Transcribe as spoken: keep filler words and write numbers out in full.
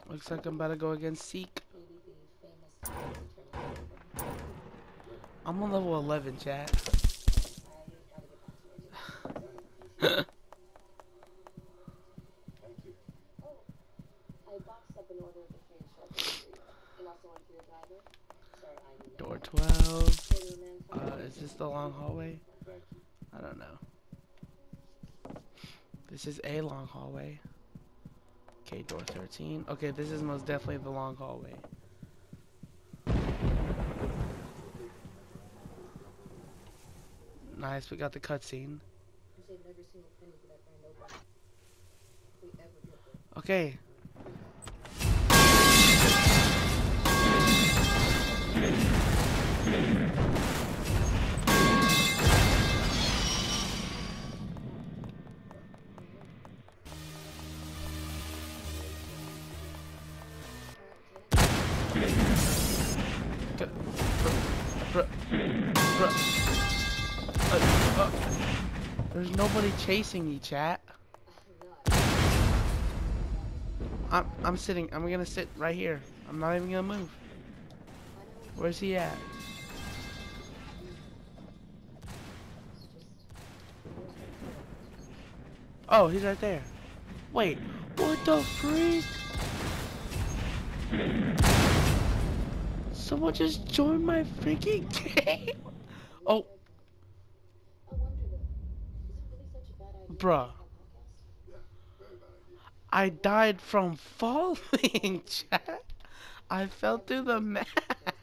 Looks like I'm about to go against Seek. I'm on level eleven, chat. Door twelve. Uh, is this the long hallway? I don't know. This is a long hallway. Okay, door thirteen. Okay, this is most definitely the long hallway. Nice, we got the cutscene. Okay. Bruh, bruh. Uh, uh, there's nobody chasing me, chat. I'm I'm sitting. I'm gonna sit right here. I'm not even gonna move. Where's he at? Oh, he's right there. Wait, what the freak? Someone just joined my freaking game. Oh. Bruh. I died from falling, chat. I fell through the map.